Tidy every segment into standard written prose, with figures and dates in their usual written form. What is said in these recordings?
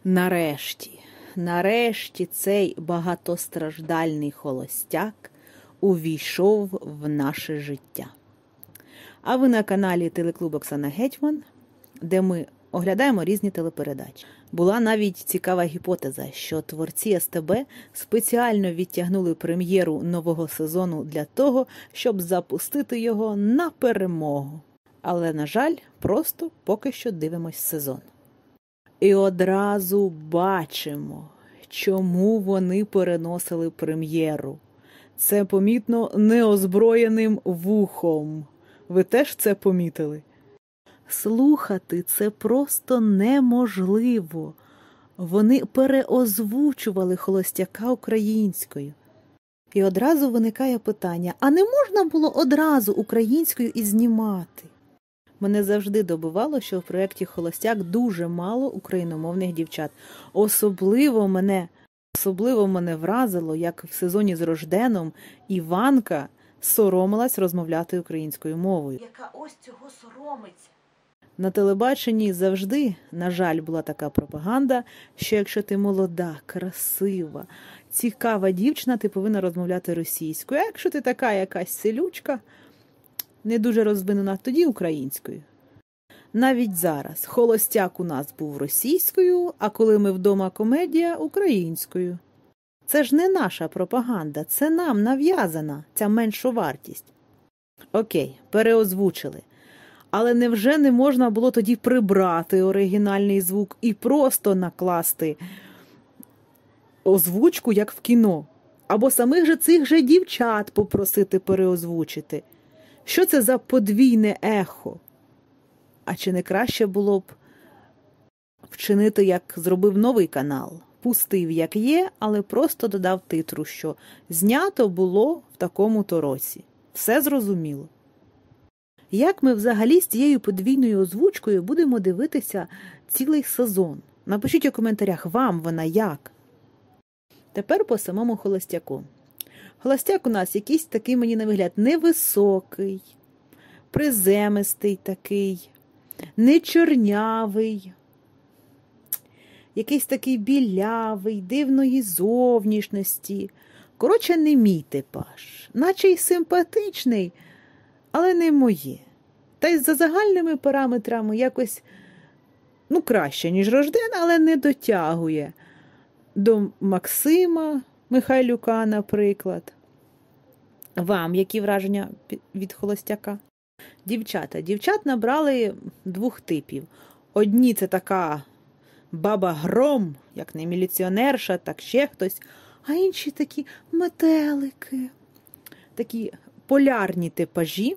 Нарешті цей багатостраждальний холостяк увійшов в наше життя. А ви на каналі Телеклуб Оксана Гетьман, де ми оглядаємо різні телепередачі. Була навіть цікава гіпотеза, що творці СТБ спеціально відтягнули прем'єру нового сезону для того, щоб запустити його на перемогу. Але, на жаль, просто поки що дивимось сезон. І одразу бачимо, чому вони переносили прем'єру. Це помітно неозброєним вухом. Ви теж це помітили? Слухати це просто неможливо. Вони переозвучували холостяка українською. І одразу виникає питання, а не можна було одразу українською і знімати? Мене завжди добивало, що в проєкті «Холостяк» дуже мало україномовних дівчат. Особливо мене вразило, як в сезоні з Рожденом Іванка соромилась розмовляти українською мовою. Яка ось цього соромиться. На телебаченні завжди, на жаль, була така пропаганда, що якщо ти молода, красива, цікава дівчина, ти повинна розмовляти російською. А якщо ти така якась селючка, не дуже розвинена, тоді українською. Навіть зараз «Холостяк» у нас був російською, а коли ми вдома комедія – українською. Це ж не наша пропаганда, це нам нав'язана ця меншовартість. Окей, переозвучили. Але невже не можна було тоді прибрати оригінальний звук і просто накласти озвучку, як в кіно? Або самих же цих же дівчат попросити переозвучити? Що це за подвійне ехо? А чи не краще було б вчинити, як зробив Новий канал? Пустив, як є, але просто додав титру, що знято було в такому-то році. Все зрозуміло. Як ми взагалі з цією подвійною озвучкою будемо дивитися цілий сезон? Напишіть у коментарях, вам вона як? Тепер по самому холостяку. Холостяк у нас якийсь такий, мені на вигляд, невисокий, приземистий такий, не чорнявий, якийсь такий білявий, дивної зовнішності. Коротше, не мій типаж. Наче й симпатичний, але не моє. Та й за загальними параметрами якось, краще, ніж Рожден, але не дотягує до Максима Михайлюка, наприклад. Вам які враження від холостяка? Дівчат набрали двох типів. Одні – це така баба-гром, як не міліціонерша, так ще хтось, а інші такі метелики, такі полярні типажі.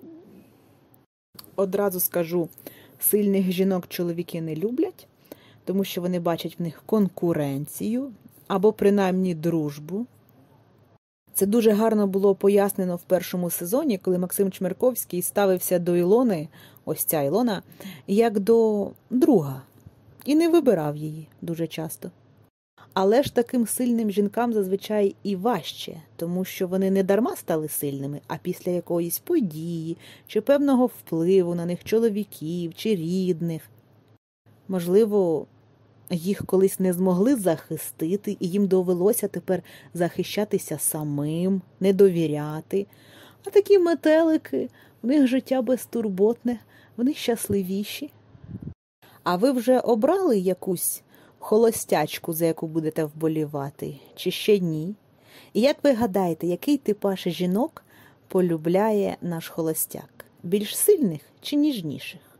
Одразу скажу, сильних жінок чоловіки не люблять, тому що вони бачать в них конкуренцію або принаймні дружбу. Це дуже гарно було пояснено в першому сезоні, коли Максим Чмерковський ставився до Ілони, ось ця Ілона, як до друга. І не вибирав її дуже часто. Але ж таким сильним жінкам зазвичай і важче, тому що вони не дарма стали сильними, а після якоїсь події, чи певного впливу на них чоловіків, чи рідних. Можливо, їх колись не змогли захистити, і їм довелося тепер захищатися самим, не довіряти. А такі метелики, у них життя безтурботне, вони щасливіші. А ви вже обрали якусь холостячку, за яку будете вболівати, чи ще ні? І як ви гадаєте, який типаж жінок полюбляє наш холостяк? Більш сильних чи ніжніших?